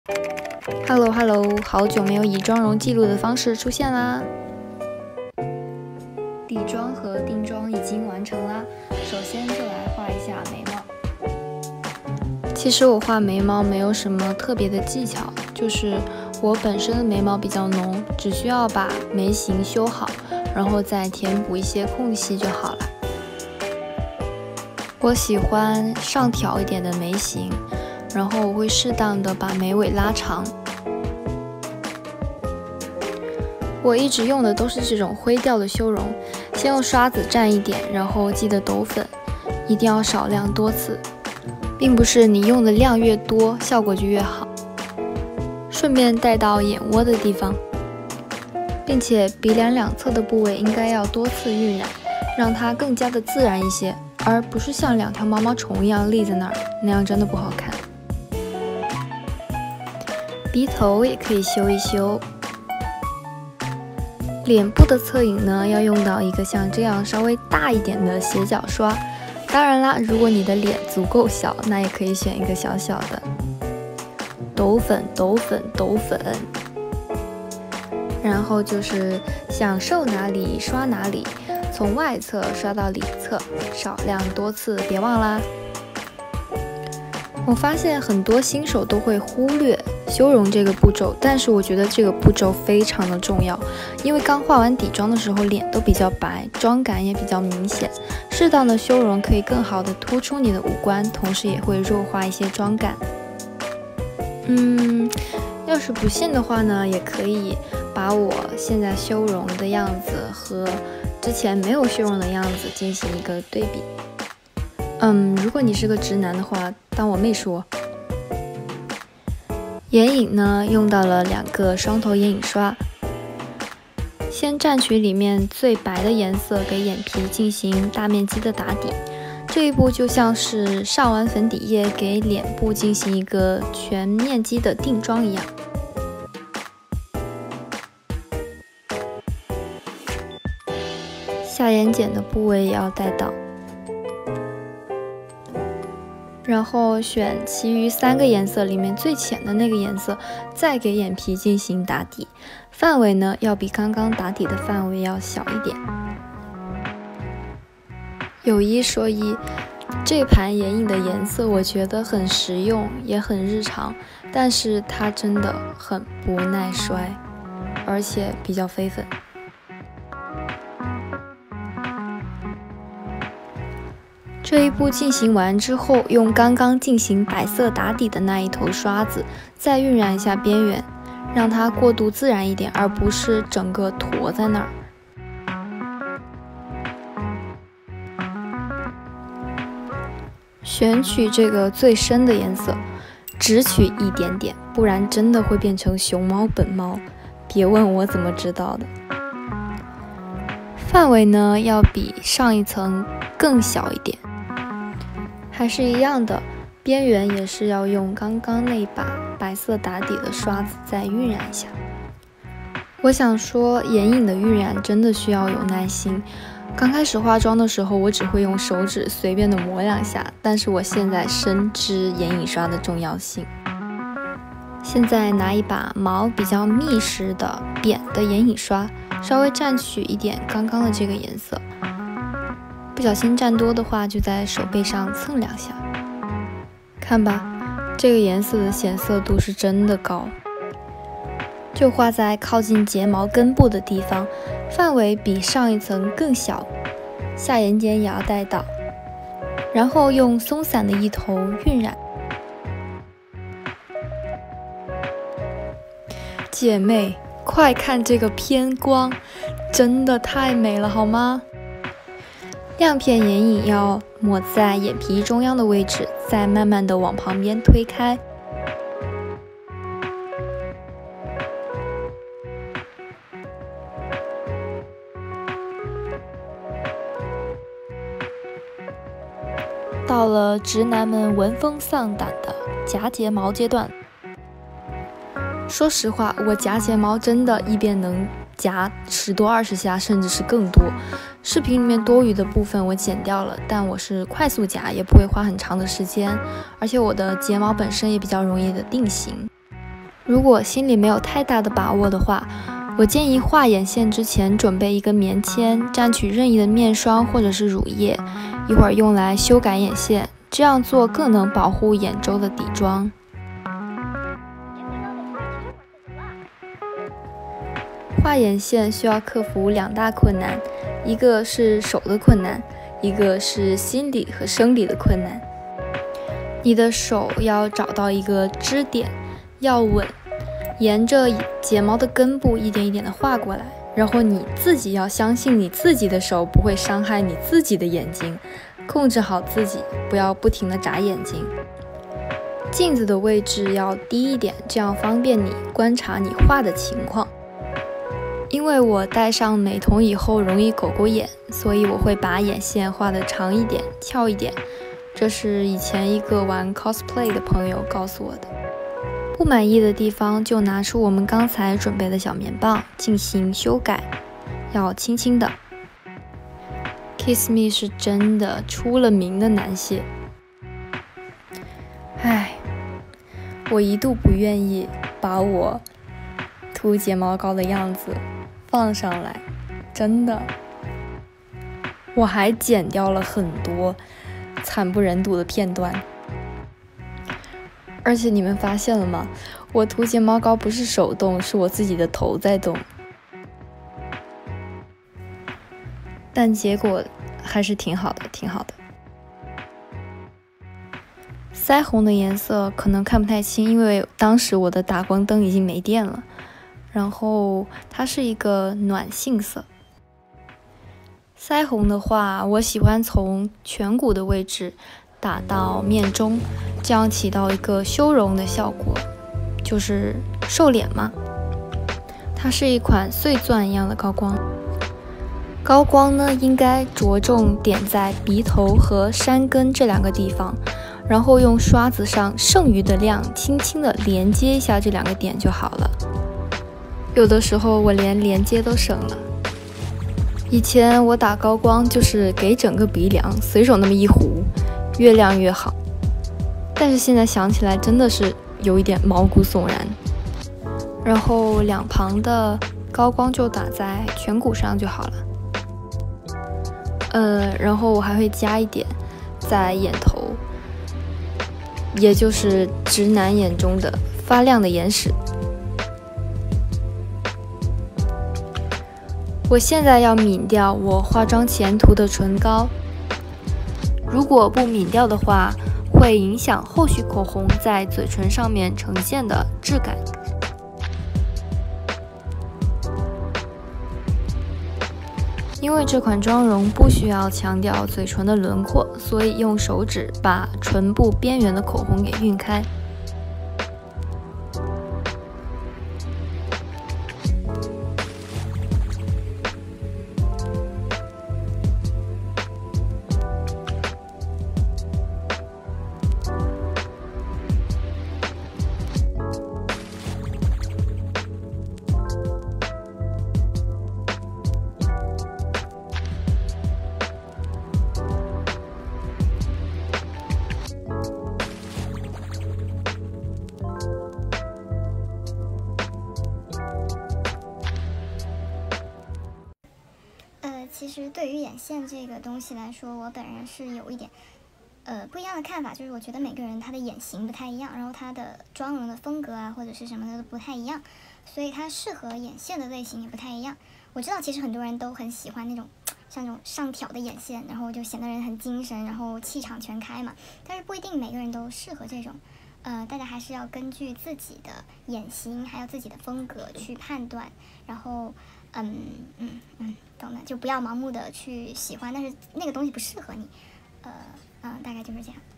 Hello， 好久没有以妆容记录的方式出现啦。底妆和定妆已经完成啦，首先就来画一下眉毛。其实我画眉毛没有什么特别的技巧，就是我本身的眉毛比较浓，只需要把眉形修好，然后再填补一些空隙就好了。我喜欢上挑一点的眉形，然后我会适当的把眉尾拉长。我一直用的都是这种灰调的修容，先用刷子蘸一点，然后记得抖粉，一定要少量多次，并不是你用的量越多，效果就越好。顺便带到眼窝的地方，并且鼻梁两侧的部位应该要多次晕染，让它更加的自然一些，而不是像两条毛毛虫一样立在那儿，那样真的不好看。鼻头也可以修一修。脸部的侧影呢，要用到一个像这样稍微大一点的斜角刷。当然啦，如果你的脸足够小，那也可以选一个小小的。抖粉，然后就是想瘦哪里刷哪里，从外侧刷到里侧，少量多次，别忘啦。我发现很多新手都会忽略修容这个步骤，但是我觉得这个步骤非常的重要，因为刚化完底妆的时候脸都比较白，妆感也比较明显，适当的修容可以更好的突出你的五官，同时也会弱化一些妆感。要是不信的话呢，也可以把我现在修容的样子和之前没有修容的样子进行一个对比。如果你是个直男的话，当我没说。眼影呢，用到了2个双头眼影刷，先蘸取里面最白的颜色，给眼皮进行大面积的打底。这一步就像是上完粉底液给脸部进行一个全面积的定妆一样。下眼睑的部位也要带到。然后选其余3个颜色里面最浅的那个颜色，再给眼皮进行打底，范围呢要比刚刚打底的范围要小一点。有一说一，这盘眼影的颜色我觉得很实用，也很日常，但是它真的很不耐摔，而且比较飞粉。这一步进行完之后，用刚刚进行白色打底的那一头刷子，再晕染一下边缘，让它过渡自然一点，而不是整个坨在那儿。选取这个最深的颜色，只取一点点，不然真的会变成熊猫本猫。别问我怎么知道的。范围呢，要比上一层更小一点。还是一样的，边缘也是要用刚刚那把白色打底的刷子再晕染一下。我想说，眼影的晕染真的需要有耐心。刚开始化妆的时候，我只会用手指随便的磨2下，但是我现在深知眼影刷的重要性。现在拿一把毛比较密实的扁的眼影刷，稍微蘸取一点刚刚的这个颜色。不小心蘸多的话，就在手背上蹭2下。看吧，这个颜色的显色度是真的高。就画在靠近睫毛根部的地方，范围比上一层更小，下眼睑也要带到，然后用松散的一头晕染。姐妹，快看这个偏光，真的太美了，好吗？亮片眼影要抹在眼皮中央的位置，再慢慢的往旁边推开。到了直男们闻风丧胆的夹睫毛阶段。说实话，我夹睫毛真的一边能夹10多20下，甚至是更多。视频里面多余的部分我剪掉了，但我是快速夹，也不会花很长的时间，而且我的睫毛本身也比较容易的定型。 如果心里没有太大的把握的话，我建议画眼线之前准备一个棉签，蘸取任意的面霜或者是乳液，一会儿用来修改眼线，这样做更能保护眼周的底妆。画眼线需要克服2大困难，一个是手的困难，一个是心理和生理的困难。你的手要找到一个支点，要稳，沿着睫毛的根部一点一点的画过来，然后你自己要相信你自己的手不会伤害你自己的眼睛，控制好自己，不要不停的眨眼睛。镜子的位置要低一点，这样方便你观察你画的情况。因为我戴上美瞳以后容易狗狗眼，所以我会把眼线画得长一点，翘一点。这是以前一个玩 cosplay 的朋友告诉我的。不满意的地方就拿出我们刚才准备的小棉棒进行修改，要轻轻的。Kiss Me 是真的出了名的难卸。唉，我一度不愿意把我涂睫毛膏的样子放上来，真的。我还剪掉了很多惨不忍睹的片段。而且你们发现了吗？我涂睫毛膏不是手动，是我自己的头在动。但结果还是挺好的，挺好的。腮红的颜色可能看不太清，因为当时我的打光灯已经没电了。然后它是一个暖性色。腮红的话，我喜欢从颧骨的位置打到面中，这样起到一个修容的效果，就是瘦脸嘛。它是一款碎钻一样的高光。高光呢，应该着重点在鼻头和山根这2个地方，然后用刷子上剩余的量轻轻的连接一下这2个点就好了。有的时候我连连接都省了。以前我打高光就是给整个鼻梁随手那么一糊，越亮越好。但是现在想起来真的是有一点毛骨悚然。然后两旁的高光就打在颧骨上就好了。然后我还会加一点在眼头，也就是直男眼中的发亮的眼屎。我现在要抿掉我化妆前涂的唇膏，如果不抿掉的话，会影响后续口红在嘴唇上面呈现的质感。因为这款妆容不需要强调嘴唇的轮廓，所以用手指把唇部边缘的口红给晕开。 其实对于眼线这个东西来说，我本人是有一点不一样的看法，就是我觉得每个人他的眼型不太一样，然后他的妆容的风格啊或者是什么的都不太一样，所以它适合眼线的类型也不太一样。我知道其实很多人都很喜欢那种像那种上挑的眼线，然后就显得人很精神，然后气场全开嘛，但是不一定每个人都适合这种。大家还是要根据自己的眼型还有自己的风格去判断，然后懂的，就不要盲目的去喜欢，但是那个东西不适合你，大概就是这样。